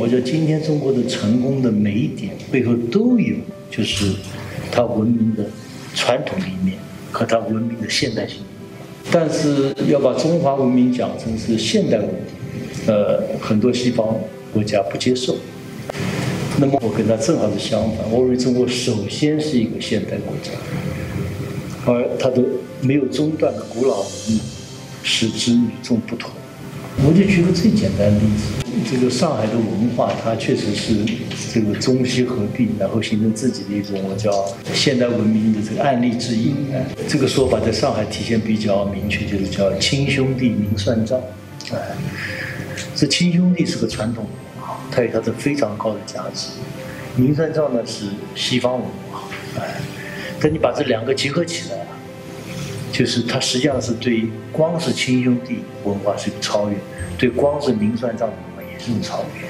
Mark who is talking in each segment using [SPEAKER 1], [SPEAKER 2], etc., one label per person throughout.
[SPEAKER 1] 觉得今天中国的成功的每一点背后都有，就是它文明的传统一面和它文明的现代性。但是要把中华文明讲成是现代文明，很多西方国家不接受。那么我跟他正好是相反，我认为中国首先是一个现代国家，而它的没有中断的古老文明使之与众不同。我就举个最简单的例子，这个上海的文化，它确实是这个中西合璧，然后形成自己的一种我叫现代文明的这个案例之一。这个说法在上海体现比较明确，就是叫亲兄弟明算账。这亲兄弟是个传统文化，它有它的非常高的价值。明算账呢是西方文化，但你把这两个结合起来，就是它实际上是对光是亲兄弟文化是一个超越，对光是明算账文化也是一种超越。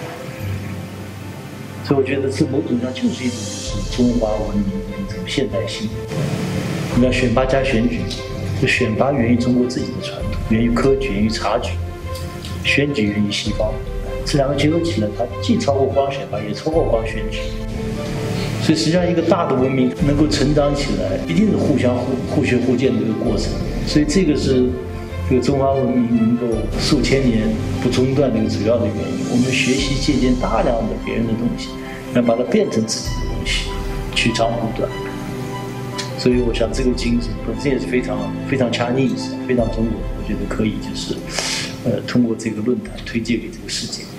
[SPEAKER 1] 所以我觉得这某种上就是一种就是中华文明的一种现代性。你要选拔加选举，就选拔源于中国自己的传统，源于科举，源于察举；选举源于西方。这两个结合起来，它既超过光选拔，也超过光选举。所以实际上一个大的文明能够成长起来，一定是互学互鉴的一个过程。所以这个是这个中华文明能够数千年不中断的一个主要的原因。我们学习借鉴大量的别人的东西，然后把它变成自己的东西，取长补短。所以我想这个精神本身也是非常非常Chinese，非常中国。我觉得可以就是通过这个论坛推荐给这个世界。